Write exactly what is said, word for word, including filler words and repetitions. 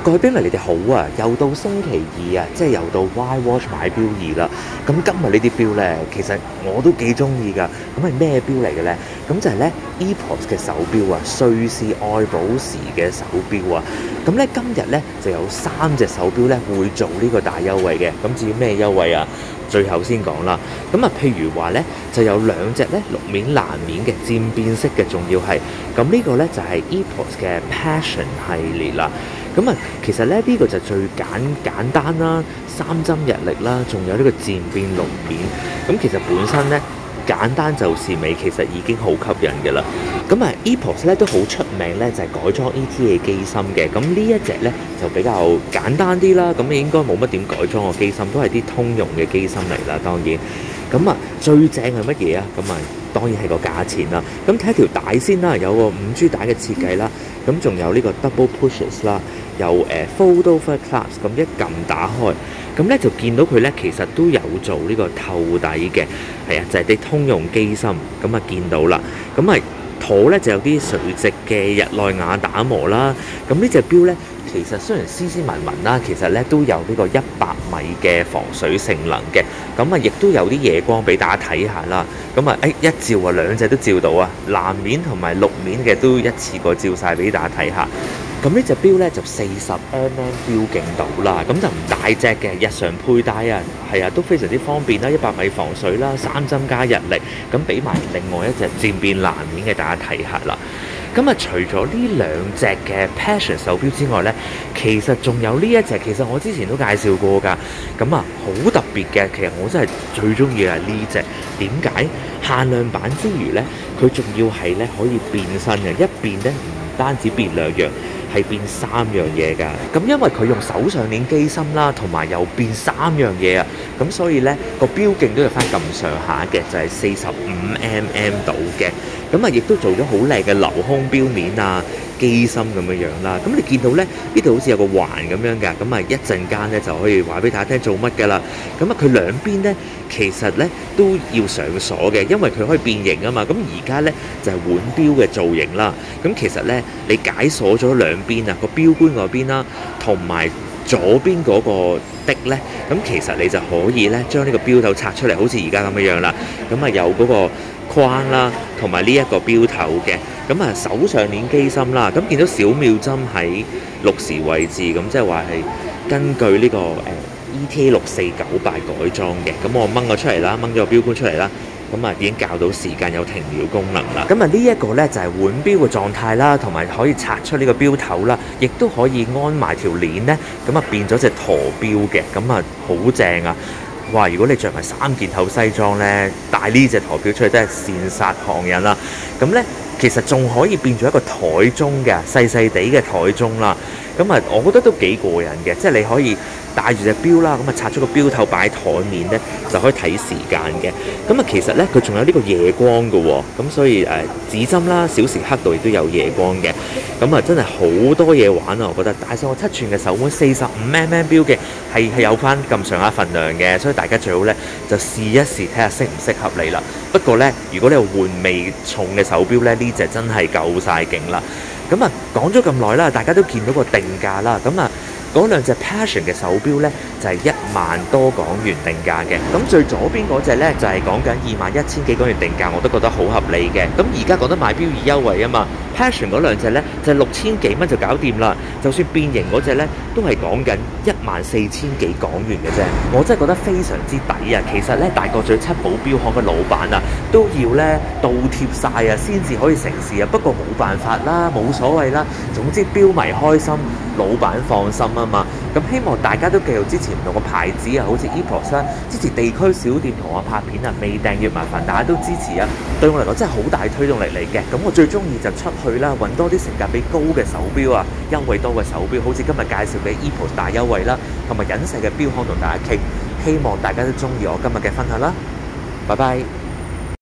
各位冰迷你哋好啊！又到星期二啊，即係又到 Y Watch 買錶二啦。咁今日呢啲錶呢，其實我都幾中意㗎。咁係咩錶嚟嘅呢？咁就係呢 E P O S 嘅手錶啊，瑞士愛寶時嘅手錶啊。咁呢今日呢，就有三隻手錶呢會做呢個大優惠嘅。咁至於咩優惠啊？最後先講啦。咁啊，譬如話呢，就有兩隻呢綠面藍面嘅漸變色嘅，仲要係咁呢個呢，就係 E P O S 嘅 Passion 系列啦。咁啊，其實咧呢、呢個就最簡簡單啦，三針日曆啦，仲有呢個漸變綠面。咁其實本身咧簡單就是美，其實已經好吸引嘅啦。咁啊 E P O S 咧都好出名咧，就係、是、改裝 E T A 機芯嘅。咁呢一隻咧就比較簡單啲啦。咁應該冇乜點改裝個機芯，都係啲通用嘅機芯嚟啦。當然，咁啊最正係乜嘢啊？咁啊當然係個價錢啦。咁睇條帶先啦，有個五 G 帶嘅設計啦。咁仲有呢個 double pushes 啦，有誒 fold over clasp， 咁一撳打開，咁咧就見到佢咧其實都有做呢個透底嘅，係啊，就係、是、啲通用機芯，咁啊見到啦，咁啊肚咧就有啲垂直嘅日內瓦打磨啦，咁呢隻錶咧其實雖然斯斯文文啦，其實咧都有呢個一百米嘅防水性能嘅，咁啊亦都有啲夜光俾大家睇下啦。咁啊，誒一照啊，兩隻都照到啊，藍面同埋綠面嘅都一次過照晒俾大家睇下。咁呢隻錶咧就四十 millimeter 錶徑度啦，咁就唔大隻嘅，日常佩戴啊，係啊都非常之方便啦，一百米防水啦，三針加日曆，咁俾埋另外一隻漸變藍面嘅大家睇下啦。咁啊，除咗呢兩隻嘅 Passion 手錶之外呢，其實仲有呢一隻，其實我之前都介紹過㗎。咁啊，好特別嘅，其實我真係最中意係呢隻。點解？限量版之餘呢，佢仲要係呢可以變身嘅，一變呢唔單止變兩樣，係變三樣嘢㗎。咁因為佢用手上鏈機芯啦，同埋又變三樣嘢啊，咁所以呢個錶徑都有翻咁上下嘅，就係四十五 millimeter 度嘅。咁啊，亦都做咗好靚嘅鏤空錶面啊，機芯咁樣樣啦。咁你見到咧，呢度好似有個環咁樣㗎。咁啊，一陣間咧就可以話俾大家聽做乜㗎啦。咁啊，佢兩邊咧其實咧都要上鎖嘅，因為佢可以變形啊嘛。咁而家咧就係腕錶嘅造型啦。咁其實咧你解鎖咗兩邊啊，個錶冠嗰邊啦，同埋左邊嗰個的咧，咁其實你就可以咧將呢個錶頭拆出嚟，好似而家咁樣樣啦。咁啊有嗰個框啦，同埋呢一個錶頭嘅，咁啊手上鏈機芯啦，咁見到小秒針喺六時位置，咁即係話係根據呢、這個誒、呃、E T A 六四九八改裝嘅，咁我掹咗出嚟啦，掹咗個錶冠出嚟啦，咁啊已經校到時間，有停秒功能啦。咁啊呢一個呢，就係腕錶嘅狀態啦，同埋可以拆出呢個錶頭啦，亦都可以安埋條鏈呢，咁啊變咗隻駝錶嘅，咁啊好正啊！哇！如果你着埋三件套西裝呢，帶呢隻駝錶出去真係羨煞旁人啦。咁呢，其實仲可以變咗一個台鐘嘅細細地嘅台鐘啦。咁啊，我覺得都幾過癮嘅，即係你可以帶住隻錶啦，咁啊拆咗個錶頭擺喺台面呢，就可以睇時間嘅。咁啊，其實呢，佢仲有呢個夜光嘅喎，咁所以誒、呃、指針啦、小時刻度亦都有夜光嘅。咁啊，真係好多嘢玩啊！我覺得帶上個七寸嘅手腕，四十五 millimeter 錶嘅係係有翻咁上下份量嘅，所以大家最好呢，就試一試睇下適唔適合你啦。不過呢，如果你係換味重嘅手錶呢，呢隻真係夠晒勁啦。咁啊，講咗咁耐啦，大家都見到個定價啦。咁啊，嗰兩隻 Passion 嘅手錶呢，就係、是、一萬多港元定價嘅。咁最左邊嗰隻呢，就係講緊二萬一千幾港元定價，我都覺得好合理嘅。咁而家講得買錶易優惠啊嘛 ，Passion 嗰兩隻呢，就係六千幾蚊就搞掂啦。就算變形嗰隻呢，都係講緊一萬四千幾港元嘅啫。我真係覺得非常之抵啊！其實呢，大角咀七寶錶行嘅老闆啊，都要呢倒貼晒啊，先至可以成事啊。不過冇辦法啦，冇所謂啦。總之錶迷開心，老闆放心啊嘛。咁希望大家都繼續支持唔同嘅牌子啊，好似 E P O S 啦，支持地區小店同我拍片啊，未訂閱麻煩大家都支持啊，對我嚟講真係好大推動力嚟嘅。咁我最中意就出去啦，揾多啲性價比高嘅手錶啊，優惠多嘅手錶，好似今日介紹嘅 E P O S 大優惠啦，同埋隱世嘅錶行同大家傾，希望大家都中意我今日嘅分享啦，拜拜。